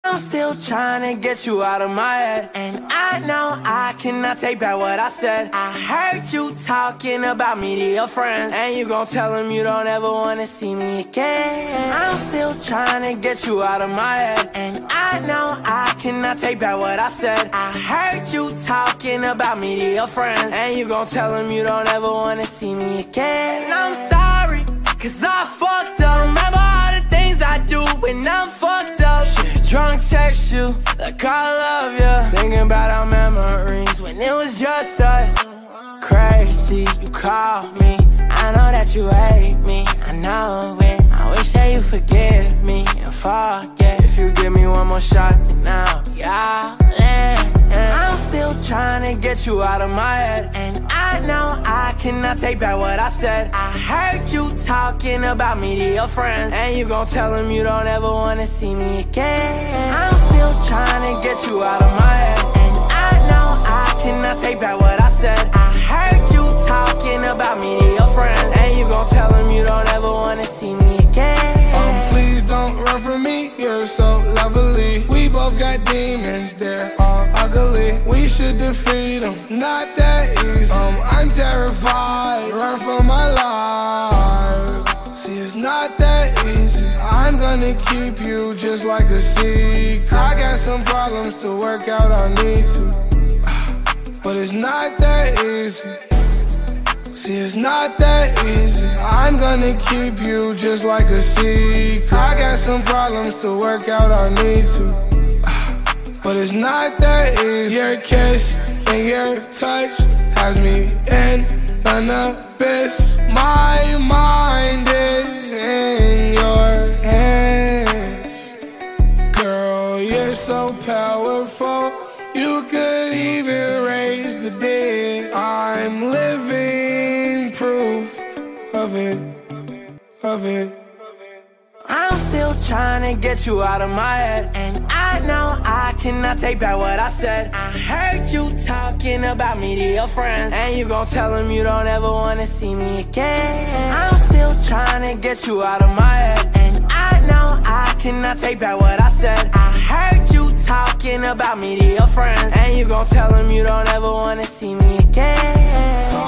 I'm still trying to get you out of my head, and I know I cannot take back what I said. I heard you talking about me to your friends, and you gon' tell them you don't ever wanna see me again. I'm still trying to get you out of my head, and I know I cannot take back what I said. I heard you talking about me to your friends, and you gon' tell them you don't ever wanna see me again. And I'm sorry, cause I fucked up. Remember all the things I do when I'm fucked up. Shit, drunk text you like I love you, thinking about our memories when it was just us. Crazy, you call me, I know that you hate me, I know it. I wish that you forgive me and forget. If you give me one more shot, then I'll be all in. I'm still trying to get you out of my head, and I know I cannot take back what I said. I heard you talking about me to your friends, and you gon' tell them you don't ever wanna see me again. I'm still trying to get you out of my head, and I know I cannot take back what I said. I heard you talking about me to your friends, and you gon' tell them you don't ever wanna see me again. Please don't run from me, you're so lovely. We both got demons, they're all ugly. We should defeat them, not that easy. I'm terrified, run for my life. See, it's not that easy. I'm gonna keep you just like a secret. I got some problems to work out, I need to, but it's not that easy. See, it's not that easy. I'm gonna keep you just like a secret. I got some problems to work out, I need to, but it's not that easy. Your kiss and your touch has me in an abyss. My mind is in your hands. Girl, you're so powerful, you could even raise the dead. I'm living proof of it, of it. I'm still trying to get you out of my head, and I know I cannot take back what I said. I heard you talking about me to your friends, and you gon' tell them you don't ever wanna see me again. I'm still trying to get you out of my head, and I know I cannot take back what I said. I heard you talking about me to your friends, and you gon' tell them you don't ever wanna see me again.